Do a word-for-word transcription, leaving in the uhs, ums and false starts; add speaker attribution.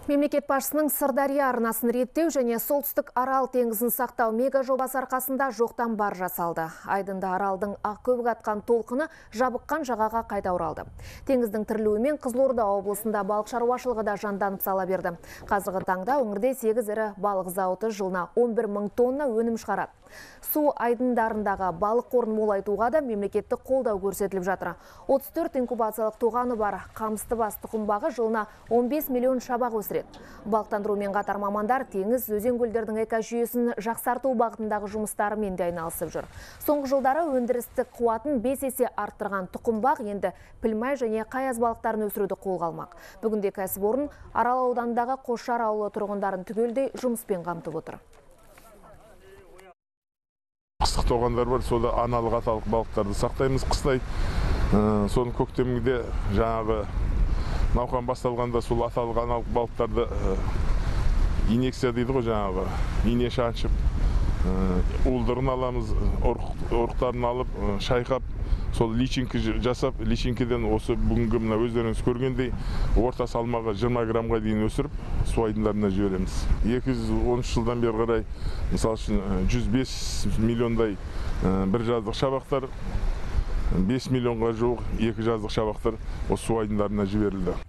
Speaker 1: Мемлекет басшысының Сырдария арнасын реттеу және солтүстік Арал теңізін сақтау мега жобасы арқасында жоқтан бар жасалды. Айдында Аралдың ақ көбік атқан толқыны жабыққан жағаға қайта оралды. Теңіздің тірілуімен Қызылорда облысында балық шаруашылығы да жанданып сала берді. Қазіргі таңда өңірде сегіз ірі балық зауыты жылына он бір мың тонна өнім шығарады. Су айдындарындағы балық қорын молайтуға да мемлекеттік қолдау көрсетіліп жатыр. отыз төрт инкубациялық туғаны бар қамыстыбас тұқымбағы жылына он бес миллион шабақ өсіреді. Балықтандырумен қатар мамандар теңіз, өзен көлдердің экожүйесін жақсарту бағытындағы жұмыстарымен де айналысып жүр. Соңғы жылдары өндірістік қуатын бес есе арттырған тұқымбақ енді пілмай және қаяз балықтарын өсіруді қолға алмақ. Бүгінде кәсіпорын Арал ауданындағы Қосшар ауылы тұрғындарын түгелдей жұмыспен қамтып отыр.
Speaker 2: Қыстық тоғандар бар, сода аналық аталық балықтарды сақтаймыз қыстай. Соның көктемінде жаңағы науқан басталғанда сол аталық аналық балықтарды инекция дейді ғой, жаңағы ине шаншып уылдырын аламыз, орықтарын алып шайқап, сол личинки жасап, личинкиден осы бүгінгі мына өздеріңіз көргендей орта салмағы жиырма граммға дейін өсіріп су айдындарына жібереміз. екі жүз он үш жылдан бері қарай мысалы үшін жүз бес миллиондай бір жаздық шабақтар, бес миллионға жуық екі жаздық шабақтар осы су айдындарына жіберілді.